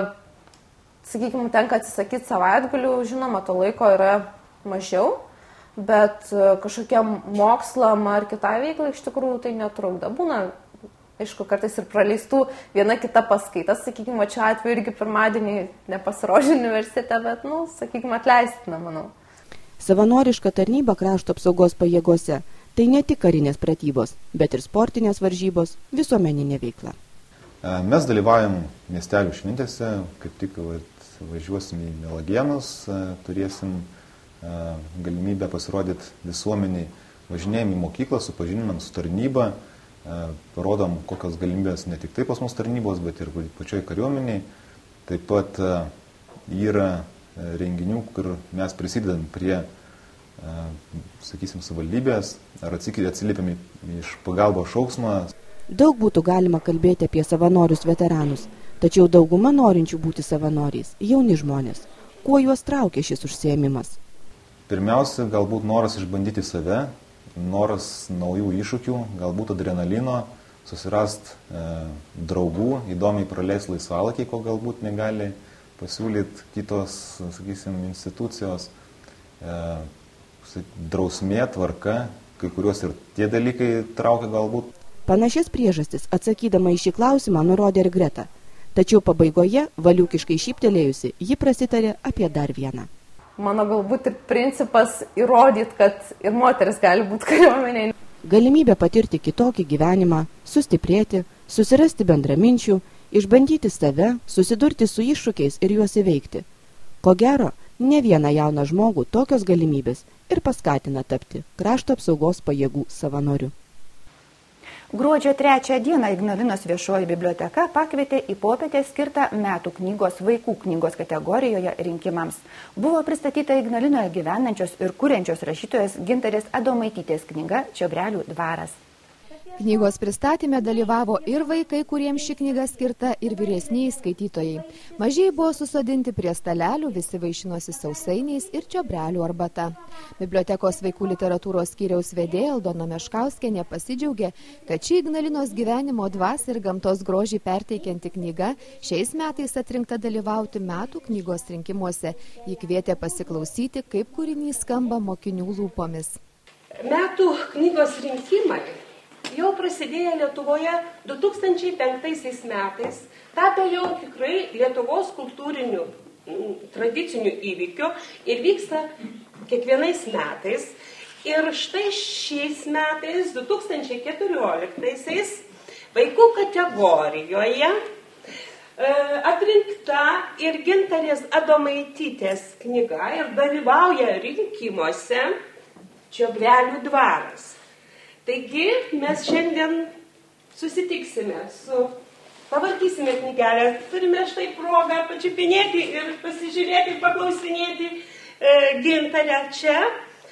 sakykime, tenka atsisakyti savaitgalių, žinoma, to laiko yra mažiau. bet kažkokiam mokslam ar kitai veiklai iš tikrųjų tai netrukdo. Būna, aišku, kartais ir praleistų viena kita paskaita, sakykime, čia atveju irgi pirmadienį nepasirodžiu universitete, bet, nu, sakykime, atleistina, manau. Savanoriška tarnyba krašto apsaugos pajėgose – tai ne tik karinės pratybos, bet ir sportinės varžybos, visuomeninė veikla. Mes dalyvaujam miestelių šventėse, kaip tik važiuosim į Mielagėnus, turėsim galimybę pasirodyti visuomeniai, važinėjom į mokyklą, supažindinam su tarnyba, parodom, kokios galimybės ne tik tai pas mus tarnybos, bet ir pačioj kariuomeniai. Taip pat yra renginių, kur mes prisidedam prie, sakysim, savivaldybės, ar atsiliepiam iš pagalbos šauksmą. Daug būtų galima kalbėti apie savanorius veteranus, tačiau dauguma norinčių būti savanoriais – jauni žmonės. Kuo juos traukia šis užsiėmimas? Pirmiausia, galbūt noras išbandyti save, noras naujų iššūkių, galbūt adrenalino, susirast e, draugų, įdomiai praleisti laisvalaikį, ko galbūt negali pasiūlyti kitos, sakysim, institucijos, e, drausmė, tvarka, kai kuriuos ir tie dalykai traukia galbūt. Panašias priežastis atsakydama į šį klausimą nurodė ir Greta. Tačiau pabaigoje, valiukiškai šyptelėjusi, ji prasitarė apie dar vieną. Mano galbūt ir principas įrodyti, kad ir moteris gali būti kariuomenėje. Galimybė patirti kitokį gyvenimą, sustiprėti, susirasti bendraminčių, išbandyti save, susidurti su iššūkiais ir juos įveikti. Ko gero, ne vieną jauną žmogų tokios galimybės ir paskatina tapti krašto apsaugos pajėgų savanoriu. Gruodžio trečią dieną Ignalinos viešoji biblioteka pakvietė į popietę skirtą metų knygos vaikų knygos kategorijoje rinkimams. Buvo pristatyta Ignalinoje gyvenančios ir kuriančios rašytojos Gintarės Adomaitytės knyga Čiobrelių dvaras. Knygos pristatyme dalyvavo ir vaikai, kuriems ši knyga skirta, ir vyresniai skaitytojai. Mažiai buvo susodinti prie stalelių, visi vaišinosi sausainiais ir čiobrelių arbata. Bibliotekos vaikų literatūros skyriaus vedėja Aldona Meškauskienė pasidžiaugė, kad ši Ignalinos gyvenimo dvasią ir gamtos grožį perteikianti knyga šiais metais atrinkta dalyvauti metų knygos rinkimuose. Ji kvietė pasiklausyti, kaip kūrinys skamba mokinių lūpomis. Metų knygos rinkimai jau prasidėjo Lietuvoje du tūkstančiai penktaisiais metais, tapę jau tikrai Lietuvos kultūrinių tradicinių įvykių ir vyksta kiekvienais metais. Ir štai šiais metais, du tūkstančiai keturioliktaisiais, vaikų kategorijoje atrinkta ir Gintarės Adomaitytės knyga ir dalyvauja rinkimuose Čiobrelių dvaras. Taigi mes šiandien susitiksime su, pavartysime knygelę, turime štai progą pačiupinėti ir pasižiūrėti, paklausinėti e, Gintarę čia.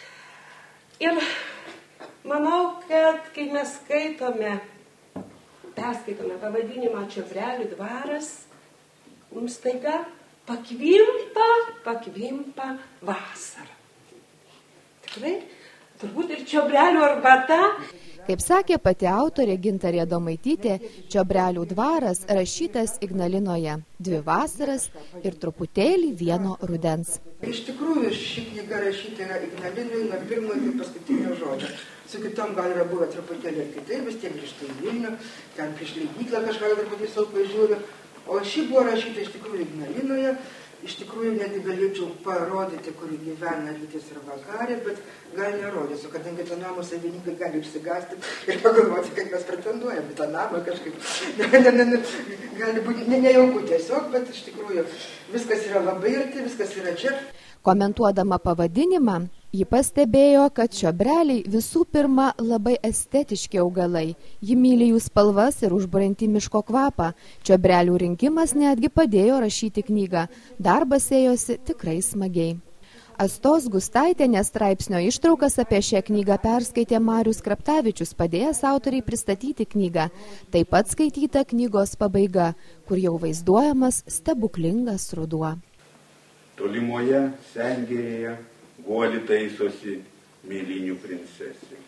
Ir manau, kad kai mes skaitome, perskaitome pavadinimą Čiobrelių dvaras, mums taiga pakvimpa, pakvimpa vasara. Tikrai? Turbūt ir čiobrelių arbata. Kaip sakė pati autorė Gintarė Adomaitytė, Čiobrelių dvaras rašytas Ignalinoje dvi vasaras ir truputėlį vieno rudens. Iš tikrųjų, ši knyga rašyta yra Ignalinui nuo pirmojo iki paskutinio žodžio. Su kitom gal yra buvę truputėlį ir kitaip, vis tiek grįžta į Vilnių, ten prieš leidyklą kažką truputį sau pažiūriu. O ši buvo rašyta iš tikrųjų Ignalinoje. Iš tikrųjų, netgi galėčiau parodyti, kur gyvena rytis ir vakarė, bet gal nerodysiu, kadangi to namo savininkai gali išsigąsti ir pagalvoti, kad mes pretenduojame tą namą kažkaip. Ne, ne, ne, ne, gali būti ne, nejauku tiesiog, bet iš tikrųjų viskas yra labai arti, viskas yra čia. Komentuodama pavadinimą, ji pastebėjo, kad čiobreliai visų pirma labai estetiški augalai. Ji myli jų spalvas ir užburiantį miško kvapą. Čiobrelių rinkimas netgi padėjo rašyti knygą. Darbas ėjosi tikrai smagiai. Astos Gustaitienės straipsnio ištraukas apie šią knygą perskaitė Marius Kraptavičius, padėjęs autoriai pristatyti knygą. Taip pat skaityta knygos pabaiga, kur jau vaizduojamas stebuklingas ruduo. Tolimoje sengirėje guoli taisosi mėlynių princesė.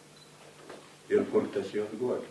Ir kur tas jos guoli?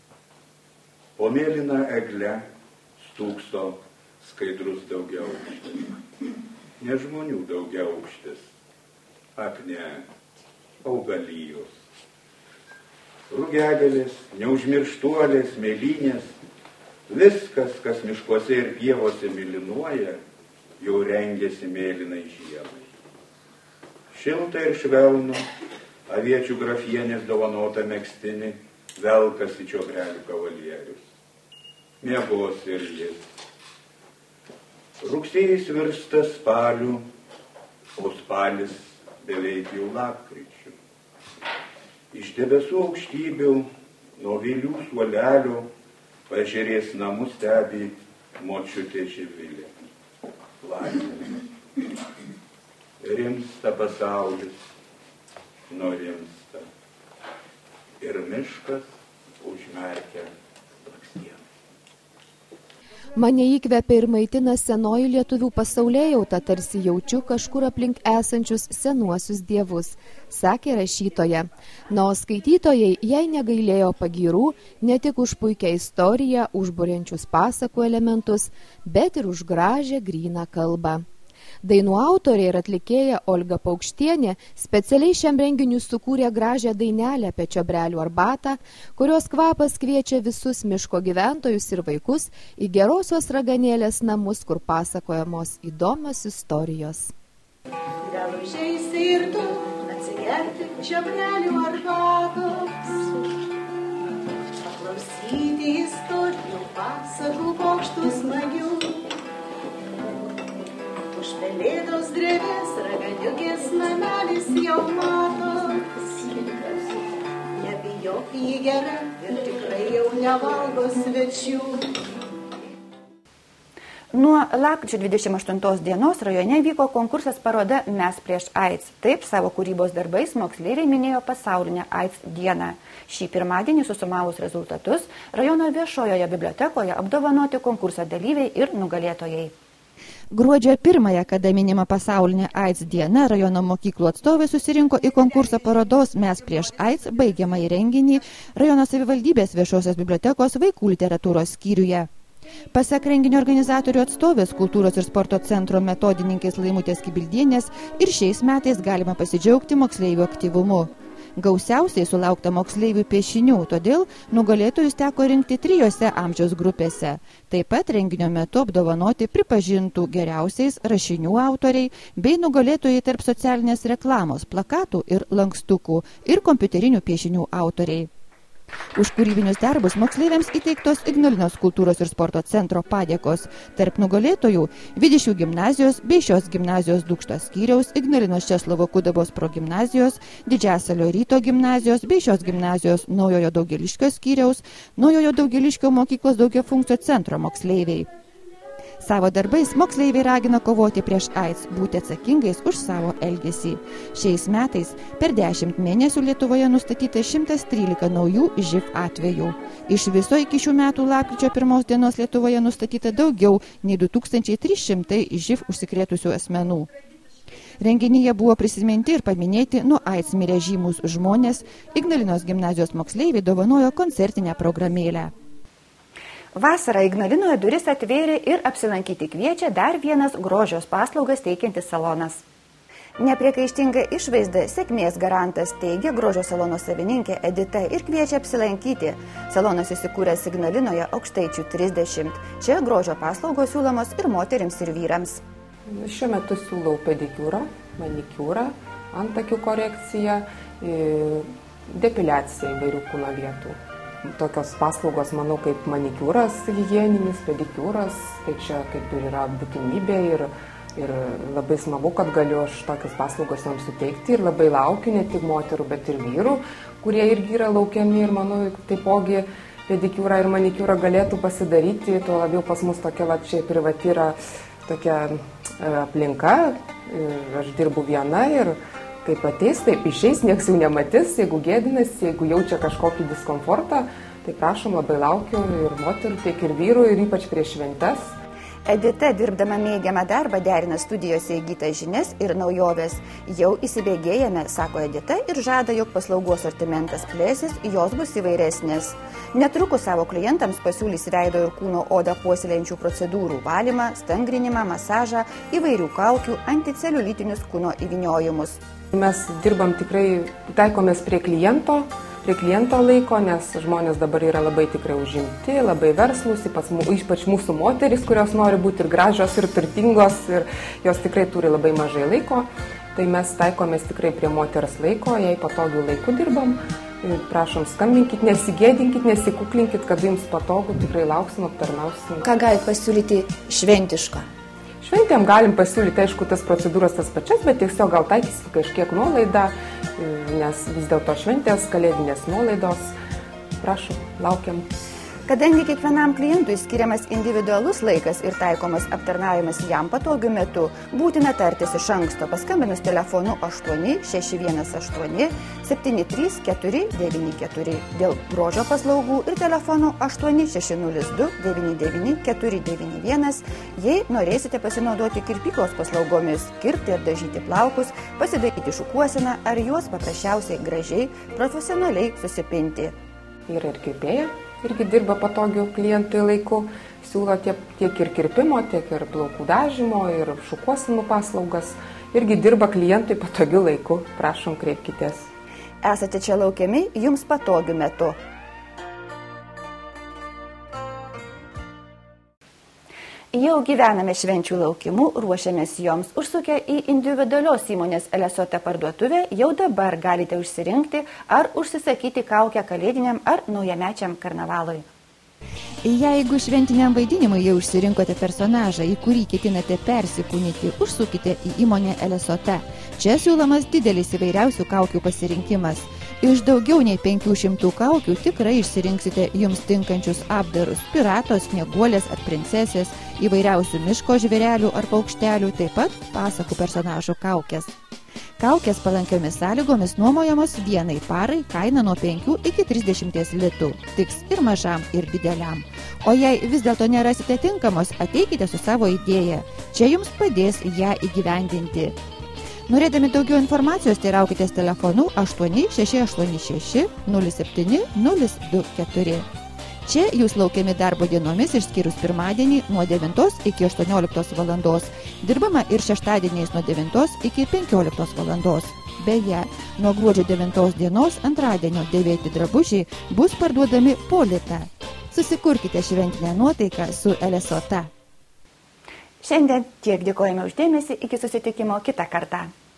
Po mėlyną eglę stūkso skaidrus daugiaaukštis. Ne žmonių daugiaaukštis. Ak ne, augalijos. Rugiagėlės, neužmirštuolės, mėlynės, viskas, kas miškuose ir pievose mėlynuoja, jau rengiasi mėlynai žiemai. Šilta ir švelnu, aviečių grafienės dovanota megztinį, velkasi čiobrelių kavalierius. Miegos ir jis. Rugsėjais virsta spalių, o spalis beveik jau lapkričių. Iš debesų aukštybių, nuo vėlių suolelių, paežerės namus stebi močiutė Živilė. Laimė. Rimsta pasaulis, nurimsta. Ir miškas užmerkia blakstieną. Mane įkvepia ir maitina senoji lietuvių pasaulėjauta, tarsi jaučiu kažkur aplink esančius senuosius dievus, sakė rašytoja. Na, o skaitytojai jai negailėjo pagyrų ne tik už puikią istoriją, užburiančius pasakų elementus, bet ir už gražią gryną kalbą. Dainų autorė ir atlikėja Olga Paukštienė specialiai šiam renginiui sukūrė gražią dainelę apie čiobrelių arbatą, kurios kvapas kviečia visus miško gyventojus ir vaikus į gerosios raganėlės namus, kur pasakojamos įdomios istorijos. Gal užeisi ir tu atsigerti čiobrelių arbatos, paklausyti istorijų, pasakų, pokštų smagių. Už pelėdos drevės raganiukės namelis jau matos. Nebijok, jį gera ir tikrai jau nevalgo svečių. Nuo lapkričio dvidešimt aštuntos dienos rajone vyko konkursas paroda Mes prieš AIDS. Taip savo kūrybos darbais moksleiviai minėjo pasaulinę AIDS dieną. Šį pirmadienį susumavus rezultatus rajono viešojoje bibliotekoje apdovanoti konkurso dalyviai ir nugalėtojai. Gruodžio pirmąją, kada minima pasaulinė AIDS diena, rajono mokyklų atstovai susirinko į konkursą parodos Mes prieš AIDS baigiamąjį renginį rajono savivaldybės viešosios bibliotekos vaikų literatūros skyriuje. Pasak renginio organizatorių atstovės kultūros ir sporto centro metodininkės Laimutės Kibildienės ir šiais metais galima pasidžiaugti moksleivių aktyvumu. Gausiausiai sulaukta moksleivių piešinių, todėl nugalėtojus teko rinkti trijose amžiaus grupėse. Taip pat renginio metu apdovanoti pripažintų geriausiais rašinių autoriai bei nugalėtojai tarp socialinės reklamos, plakatų ir lankstukų ir kompiuterinių piešinių autoriai. Už kūrybinius darbus moksleiviams įteiktos Ignalinos kultūros ir sporto centro padėkos. Tarp nugalėtojų Vidišių gimnazijos bei šios gimnazijos Dūkštos skyriaus, Ignalinos Česlovo Kudabos progimnazijos, Didžiasalio Ryto gimnazijos bei šios gimnazijos Naujojo Daugėliškio skyriaus, Naujojo Daugėliškio mokyklos daugiafunkcio centro moksleiviai. Savo darbais moksleiviai ragina kovoti prieš AIDS, būti atsakingais už savo elgesį. Šiais metais per dešimt mėnesių Lietuvoje nustatyta šimtas trylika naujų živ atvejų. Iš viso iki šių metų lapkričio pirmos dienos Lietuvoje nustatyta daugiau nei du tūkstančiai trys šimtai živ užsikrėtusių asmenų. Renginyje buvo prisiminti ir paminėti nuo AIDS mirę žymus žmonės. Ignalinos gimnazijos moksleiviai dovanojo koncertinę programėlę. Vasarą Ignalinoje duris atvėrė ir apsilankyti kviečia dar vienas grožios paslaugas teikiantis salonas. Nepriekaištinga išvaizda sėkmės garantas, teigia grožio salono savininkė Edita ir kviečia apsilankyti. Salonas įsikūręs Ignalinoje Aukštaičių trisdešimt. Čia grožio paslaugos siūlomos ir moterims ir vyrams. Šiuo metu siūlau pedikiūrą, manikiūrą, antakių korekciją, depiliaciją įvairių kūno vietų. Tokios paslaugos, manau, kaip manikiūras higieninis, pedikiūras, tai čia kaip ir yra būtinybė ir, ir labai smagu, kad galiu aš tokias paslaugos jiems suteikti ir labai laukiu ne tik moterų, bet ir vyrų, kurie irgi yra laukiami ir manau, taipogi pedikiūrą ir manikiūrą galėtų pasidaryti, tuo labiau pas mus tokia, va, čia privati yra tokia aplinka, aš dirbu viena ir kaip ateis, taip išeis, nieks jau nematys, jeigu gėdinas, jeigu jaučia kažkokį diskomfortą, tai prašom, labai laukiu ir moterų, tiek ir vyrų, ir ypač prieš šventes. Edita, dirbdama mėgiamą darbą, derina studijose įgytas žinias ir naujoves. Jau įsibėgėjame, sako Edita, ir žada, jog paslaugų asortimentas plėsis, jos bus įvairesnės. Netrukus savo klientams pasiūlys veido ir kūno odą puoselėjančių procedūrų valymą, stangrinimą, masažą, įvairių kaukių, anticeliulitinius kūno įvyniojimus. Mes dirbam tikrai, taikomės prie kliento, prie kliento laiko, nes žmonės dabar yra labai tikrai užimti, labai verslus, ypač, ypač mūsų moteris, kurios nori būti ir gražios, ir turtingos, ir jos tikrai turi labai mažai laiko. Tai mes taikomės tikrai prie moters laiko, jei patogių laikų dirbam. Prašom, skambinkit, nesigėdinkit, nesikuklinkit, kad jums patogu, tikrai lauksim, aptarnausim. Ką galite pasiūlyti šventiško? Šventėm galim pasiūlyti, aišku, tas procedūras tas pačias, bet tiesiog gal taikysim kažkiek nuolaidą, nes vis dėlto šventės, kalėdinės nuolaidos. Prašom, laukiam. Kadangi kiekvienam klientui skiriamas individualus laikas ir taikomas aptarnavimas jam patogiu metu, būtina tartis iš anksto, paskambinus telefonu aštuoni šeši vienas aštuoni septyni trys keturi devyni keturi dėl grožio paslaugų ir telefonu aštuoni šeši nulis du devyni devyni keturi devyni vienas, jei norėsite pasinaudoti kirpyklos paslaugomis, kirpti ir dažyti plaukus, pasidaryti šukuoseną ar juos paprasčiausiai gražiai, profesionaliai susipinti. Yra ir kirpėja. Irgi dirba patogių klientui laiku, siūlo tiek, tiek ir kirpimo, tiek ir plaukų dažymo, ir šukuosenų paslaugas. Irgi dirba klientui patogiu laiku. Prašom, kreipkitės. Esate čia laukiami jums patogiu metu. Jau gyvename švenčių laukimų, ruošiamės joms. Užsukę į individualios įmonės Elesota parduotuvę, jau dabar galite užsirinkti ar užsisakyti kaukę kalėdiniam ar naujamečiam karnavalui. Jeigu šventiniam vaidinimui jau išsirinkote personažą, į kurį ketinate persikūnyti, užsukite į įmonę Elesota. Čia siūlomas didelis įvairiausių kaukių pasirinkimas. Iš daugiau nei penkių šimtų kaukių tikrai išsirinksite jums tinkančius apdarus – piratos, snieguolės ar princesės, įvairiausių miško žvėrelių ar paukštelių, taip pat pasakų personažų kaukės. Kaukės palankiomis sąlygomis nuomojamos vienai parai, kaina nuo penkių iki trisdešimties litų, tiks ir mažam, ir dideliam. O jei vis dėlto nerasite tinkamos, ateikite su savo idėja. Čia jums padės ją įgyvendinti. Norėdami daugiau informacijos, teiraukitės telefonu aštuoni šeši aštuoni šeši nulis septyni nulis du keturi. Čia jūs laukiami darbo dienomis išskyrus pirmadienį nuo devintos iki aštuonioliktos valandos. Dirbama ir šeštadieniais nuo devintos iki penkioliktos valandos. Beje, nuo gruodžio devintos dienos antradienio dėvėti drabužiai bus parduodami po litą. Susikurkite šventinę nuotaiką su Elesota. Šiandien tiek, dėkojame už dėmesį, iki susitikimo kitą kartą.